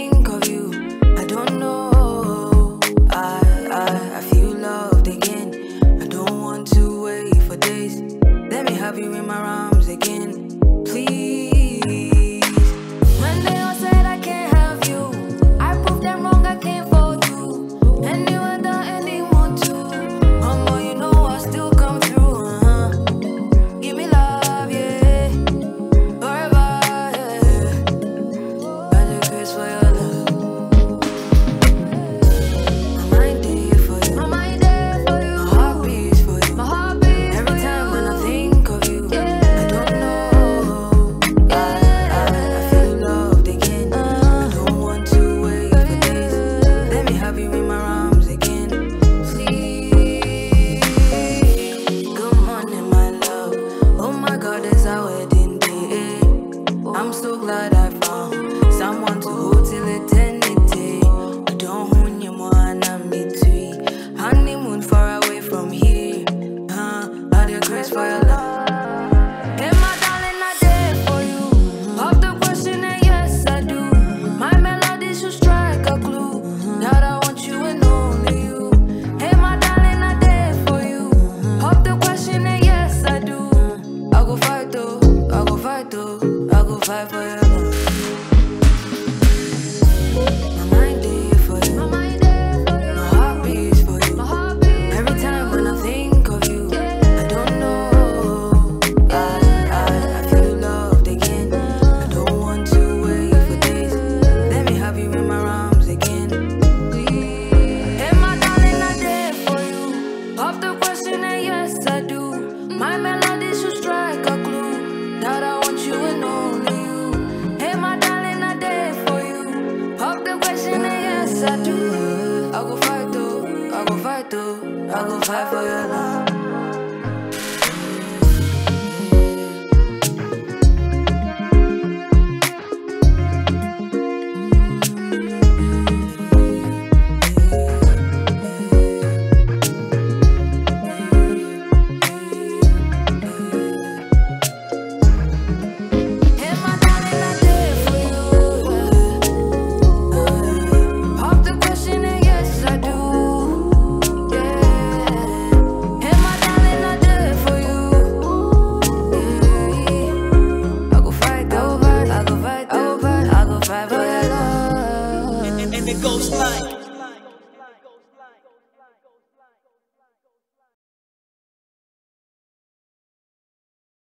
think of you, I don't know. I feel loved again. I don't want to wait for days. Let me have you in my arms again, please. When they all said I can't have you, I proved them wrong, I can't for you. Anywhere that anyone to. Mama, you know I still come through, Give me love, yeah. Forever, yeah. Got a grace for your love. My mind there for you. My mind there for you. My heart beats for you. My heart beats every time when I think of you. I don't know. I feel loved again. I don't want to wait for days. Let me have you in my arms again, please. Good morning, my love. Oh my God, it's our wedding day. I'm so glad I found someone to hold till eternity. I don't want you more than me too. Honeymoon far away from here. Out your grace for your love. Hey, my darling, I did for you. Pop the question and yes, I do. My melody should strike a clue that I want you and only you. Hey, my darling, I did for you. Pop the question and yes, I do. I go fight though, I go fight though, I go fight for your love. My mind there for you. My mind there for you. My heart beats for you. My heart beats every time when I think of you. I don't know. I feel loved again. I don't want to wait for days. Let me have you in my arms again, please. Hey, my darling, I did for you. Pop the question and yes, I do. My melody should strike a clue that I want you and only you. Hey, my darling, I did for you. Pop the question and yes, I do. I go fight though, I go fight though, I go fight for your love. Hey, my darling, I did for you. Pop the question and yes, I do. Yeah. Hey, my darling, I did for you. Yeah. I go fight, I go fight, I go fight, I go fight, I go fight for your love. And it goes like